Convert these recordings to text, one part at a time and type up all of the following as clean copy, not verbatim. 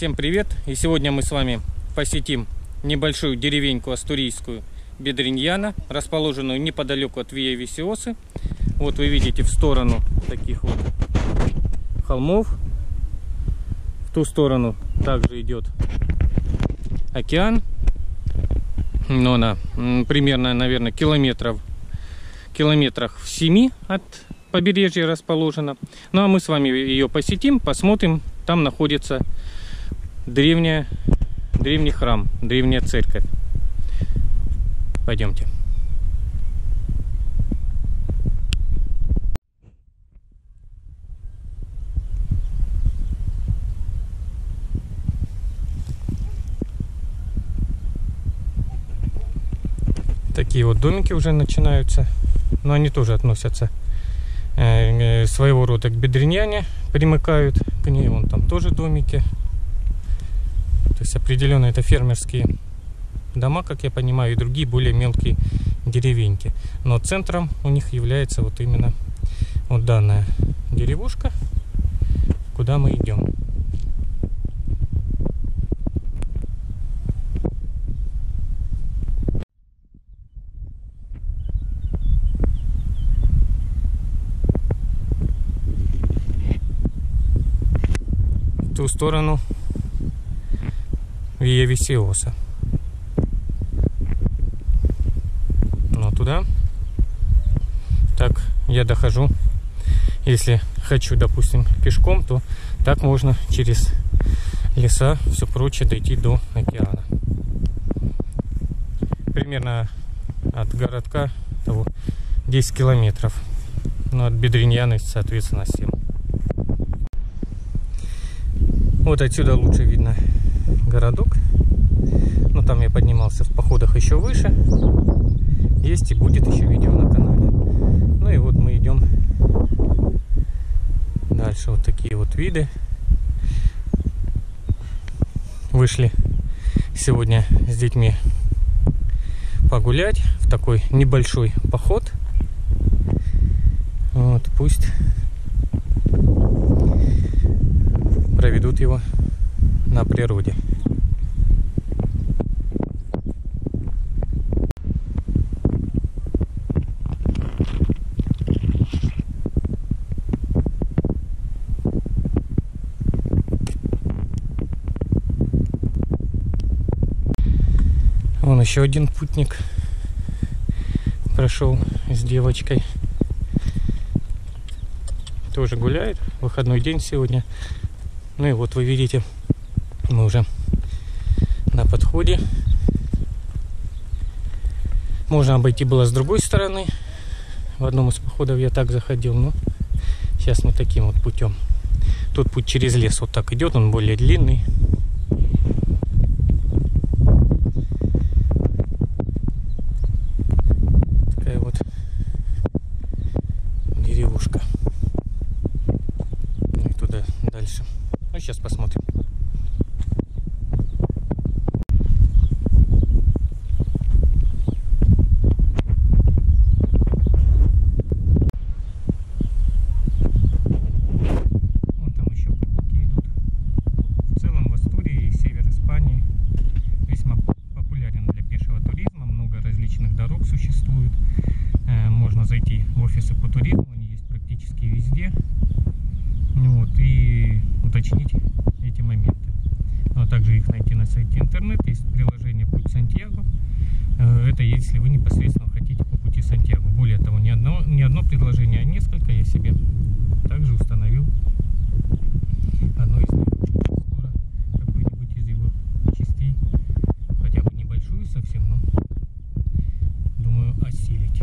Всем привет! И сегодня мы с вами посетим небольшую деревеньку астурийскую Бедриньяна, расположенную неподалеку от Виа Висиосы. Вот вы видите в сторону таких вот холмов. В ту сторону также идет океан. Но она примерно, наверное, километрах в 7 от побережья расположена. Ну а мы с вами ее посетим, посмотрим. Там находится древний храм, древняя церковь. Пойдемте. Такие вот домики уже начинаются, но они тоже относятся своего рода к Бедриньяне, примыкают к ней. Вон там тоже домики. То есть определенно это фермерские дома, как я понимаю, и другие более мелкие деревеньки. Но центром у них является вот именно вот данная деревушка, куда мы идем. В ту сторону Виа Висиоса. Но туда так я дохожу. Если хочу, допустим, пешком, то так можно через леса, все прочее, дойти до океана. Примерно от городка того 10 километров. Но от Бедриньяны, соответственно, 7. Вот отсюда лучше видно городок. Но там я поднимался в походах еще выше. Есть и будет еще видео на канале. Ну и вот мы идем дальше. Вот такие вот виды. Вышли сегодня с детьми погулять в такой небольшой поход. Вот, пусть проведут его на природе. Вон еще один путник прошел с девочкой. Тоже гуляет. Выходной день сегодня. Ну и вот вы видите, мы уже на подходе. Можно обойти было с другой стороны. В одном из походов я так заходил, но сейчас мы таким вот путем. Тут путь через лес вот так идет, он более длинный. Такая вот деревушка. Ну и туда дальше. Ну, сейчас посмотрим. Вон там еще путники идут. В целом в Астурии и север Испании весьма популярен для пешего туризма. Много различных дорог существует. Можно зайти в офисы по туризму, они есть практически везде. Вот, и уточнить эти моменты. Ну, а также их найти на сайте интернет. Есть приложение «Путь Сантьяго». Это если вы непосредственно хотите по пути Сантьяго. Более того, не одно предложение, а несколько я себе также установил. Одно из них. Скоро какой-нибудь из его частей, хотя бы небольшую совсем, но думаю осилить.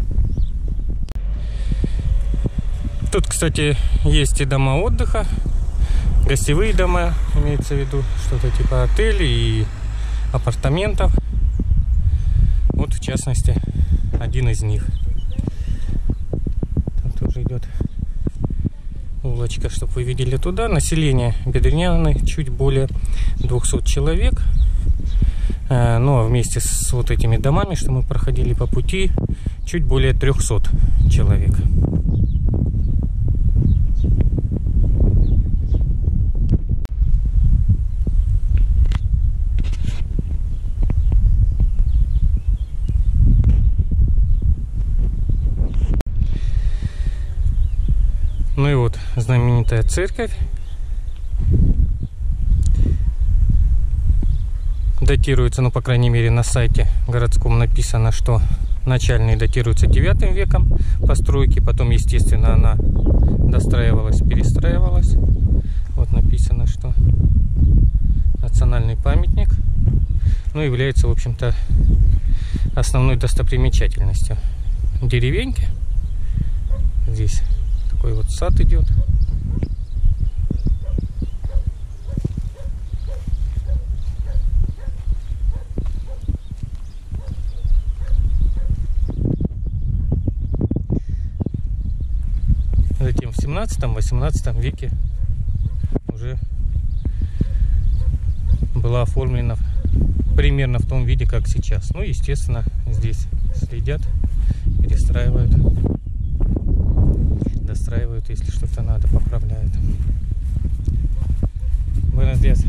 Тут, кстати, есть и дома отдыха гостевые дома, имеется в виду, что-то типа отелей и апартаментов. Вот в частности один из них. Там тоже идет улочка, чтобы вы видели туда. Население Бедряняны чуть более 200 человек. Ну а вместе с вот этими домами, что мы проходили по пути, чуть более 300 человек. Ну и вот знаменитая церковь. Датируется, ну по крайней мере на сайте городском написано, что начальные датируются 9 веком постройки. Потом, естественно, она достраивалась, перестраивалась. Вот написано, что национальный памятник. Ну, является, в общем-то, основной достопримечательностью деревеньки. Здесь такой вот сад идет. Затем в 17-18 веке уже была оформлена примерно в том виде, как сейчас. Ну, естественно, здесь следят, перестраивают, достраивают, если что-то надо, поправляют. Buenos días.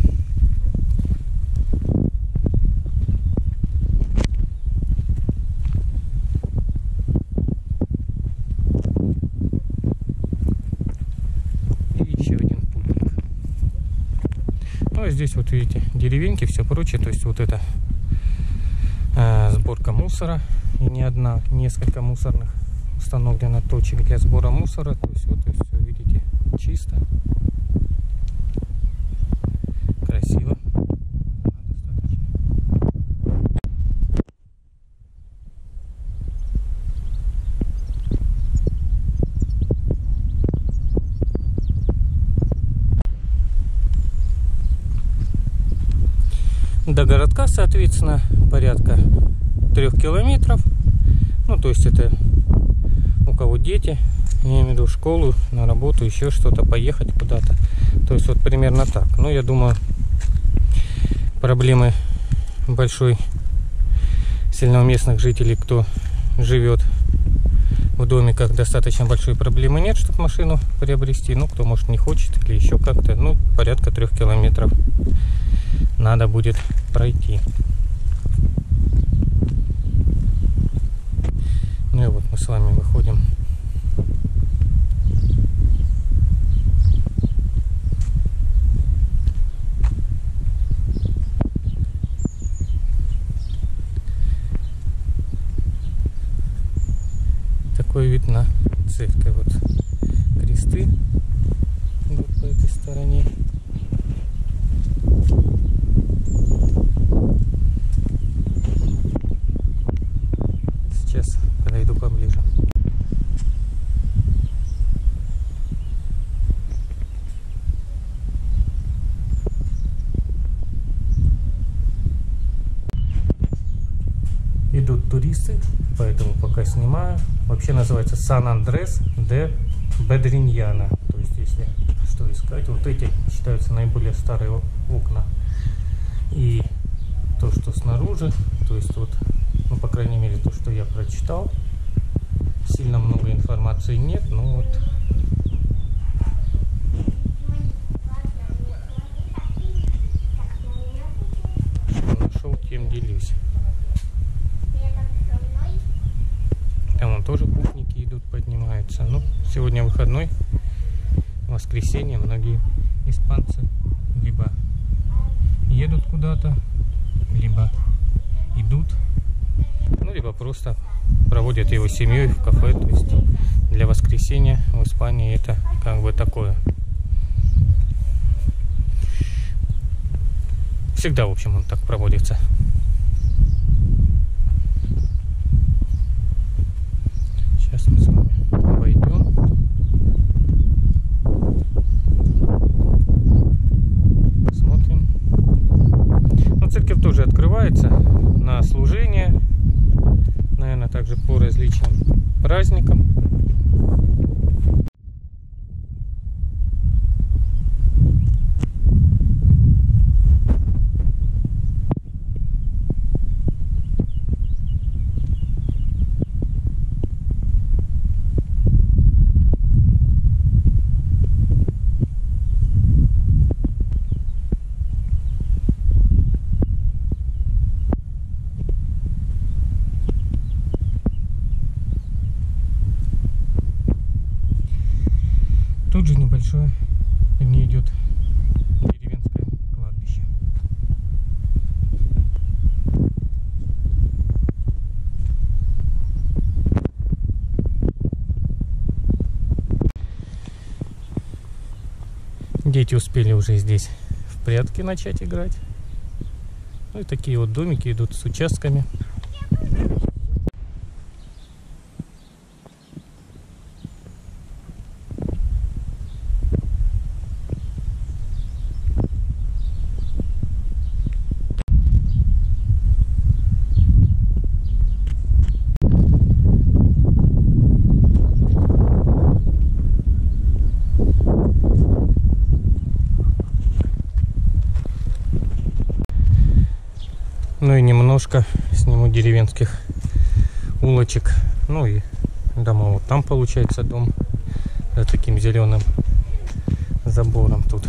И еще один путник. Ну, а здесь вот видите деревеньки, все прочее. То есть вот это сборка мусора. И не одна, несколько мусорных установлено точек для сбора мусора. То есть вот и все, видите, чисто, красиво. До городка, соответственно, порядка 3 километров. Ну, то есть это у кого дети, я имею в виду в школу, на работу, еще что-то, поехать куда-то. То есть вот примерно так. Ну, я думаю, проблемы большой, сильно у местных жителей, кто живет в домиках, достаточно большой проблемы нет, чтобы машину приобрести. Ну, кто, может, не хочет или еще как-то. Ну, порядка 3 километров надо будет пройти. Ну и вот мы с вами выходим . Такой вид на церковь. Вот кресты идут по этой стороне. Сейчас подойду поближе. Идут туристы, поэтому пока снимаю. Вообще называется Сан-Андрес де Бедриньяна. То есть, если что искать, вот эти считаются наиболее старые окна. И то, что снаружи, то есть вот, ну, по крайней мере, то, что я прочитал, сильно много информации нет, но вот нашел, тем делюсь. Там вон тоже путники идут, поднимаются. Ну, сегодня выходной, воскресенье, многие испанцы либо едут куда-то, либо идут, ну, либо просто проводят его с семьей в кафе. То есть для воскресенья в Испании это как бы такое. Всегда, в общем, он так проводится. Сейчас мы с вами обойдем. также по различным праздникам. Тут же небольшое, не идет деревенское кладбище. Дети успели уже здесь в прятки начать играть. Ну и такие вот домики идут с участками. Ну и немножко сниму деревенских улочек. Ну и дома. Вот там получается дом за таким зеленым забором. Тут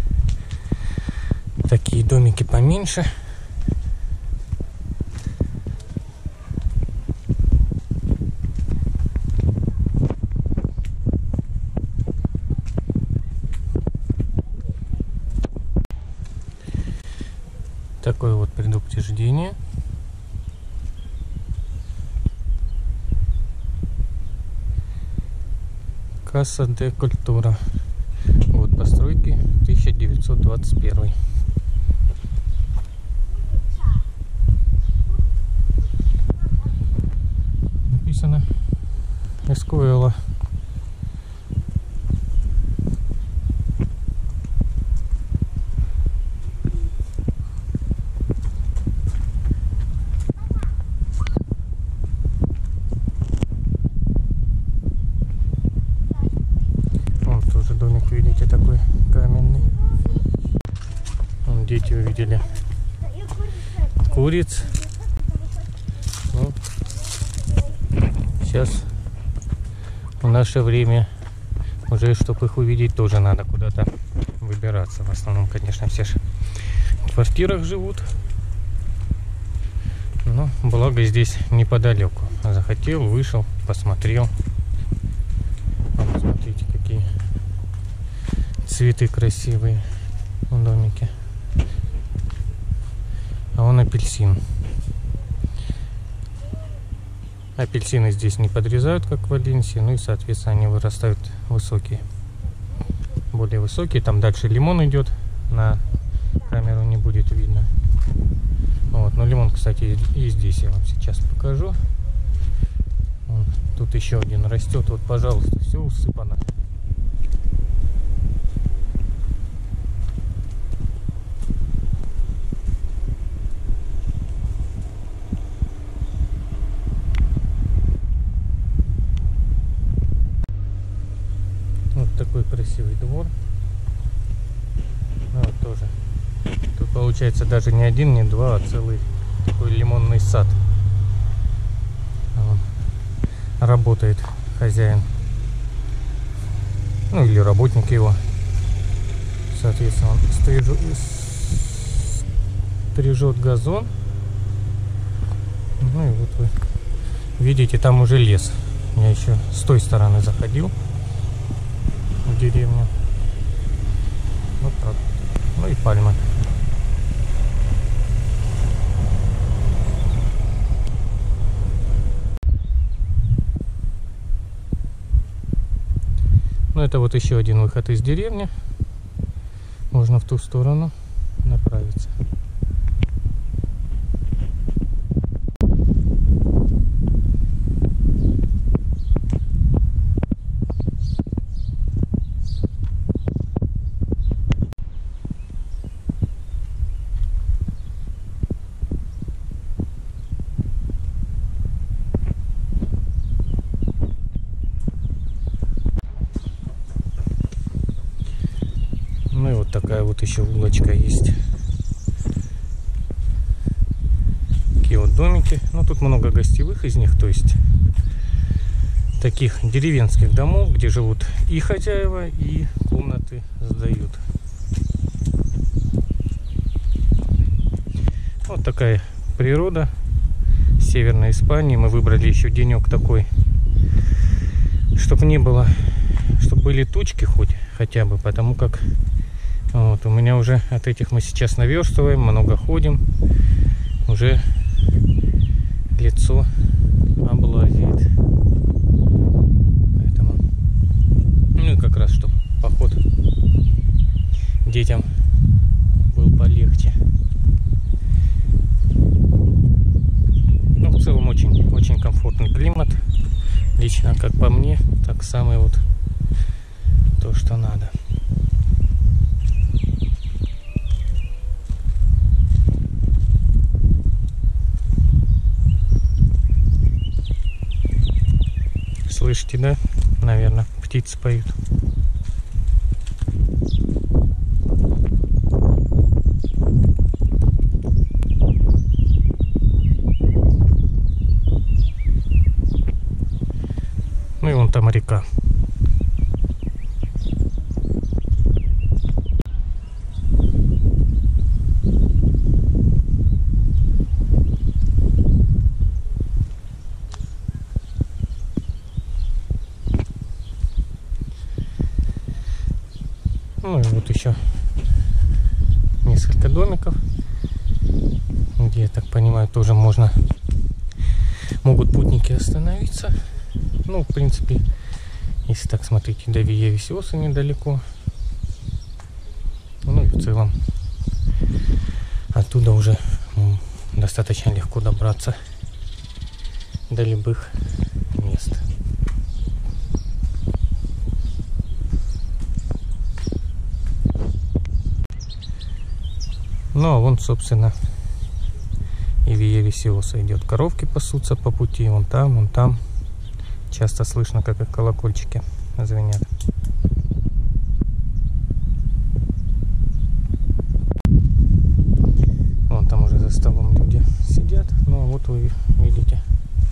такие домики поменьше. Такое вот предупреждение. Касса де Культура. Год постройки 1921. Написано Эскуэла. Домик, видите, такой каменный. Вон дети увидели куриц. Ну, сейчас в наше время уже, чтобы их увидеть, тоже надо куда-то выбираться. В основном, конечно, все же в квартирах живут. Но благо здесь неподалеку. Захотел, вышел, посмотрел. Вот, смотрите, какие цветы красивые в домике. А вон апельсин. Апельсины здесь не подрезают, как в Валенсии. Ну и, соответственно, они вырастают высокие. Более высокие. Там дальше лимон идет. На камеру не будет видно. Вот. Но лимон, кстати, и здесь я вам сейчас покажу. Вон, тут еще один растет. Вот, пожалуйста, все усыпано. Такой красивый двор. Ну, вот тоже. Тут получается даже не один, не два, а целый такой лимонный сад. Вот. Работает хозяин. Ну или работник его. Соответственно, он стрижет газон. Ну и вот вы видите, там уже лес. Я еще с той стороны заходил. Деревню. Вот так. Ну и пальмы. Ну это вот еще один выход из деревни. Можно в ту сторону направиться. Ну и вот такая вот еще улочка есть. Такие вот домики. Ну тут много гостевых из них, то есть таких деревенских домов, где живут и хозяева, и комнаты сдают. Вот такая природа Северной Испании. Мы выбрали еще денек такой, чтобы не было, чтобы были тучки хотя бы, потому как вот, у меня уже от этих мы сейчас наверстываем, много ходим, уже лицо облазит. Поэтому, ну и как раз, чтобы поход детям был полегче. Ну, в целом очень комфортный климат. Лично, как по мне, так самое вот то, что надо. Слышите, да? Наверное, птицы поют. Ну и вон там река. Ну и вот еще несколько домиков, где, я так понимаю, тоже могут путники остановиться. Ну, в принципе, если так смотреть, до Вильявисиоса недалеко. Ну и в целом оттуда уже достаточно легко добраться до любых мест. Ну а вон, собственно, и Вильявисиоса идет. Коровки пасутся по пути, вон там, вон там. Часто слышно, как их колокольчики звенят. Вон там уже за столом люди сидят. Ну а вот вы видите.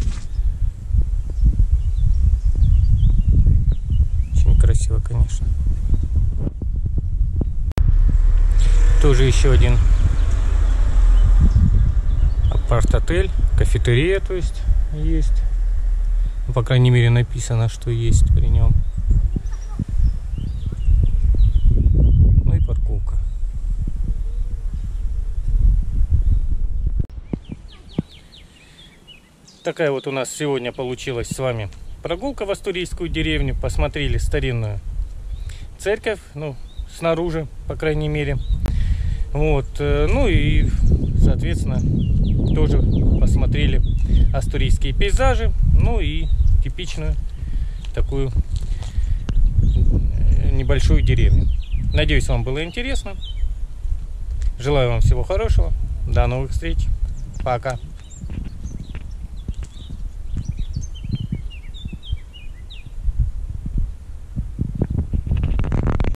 Очень красиво, конечно. Тоже еще один апарт-отель, кафетерия, то есть. По крайней мере, написано, что есть при нем. Ну и парковка. Такая вот у нас сегодня получилась с вами прогулка в Астурийскую деревню. Посмотрели старинную церковь, ну, снаружи, по крайней мере. Вот, ну и, соответственно, тоже посмотрели астурийские пейзажи, ну и типичную такую небольшую деревню. Надеюсь, вам было интересно. Желаю вам всего хорошего. До новых встреч. Пока.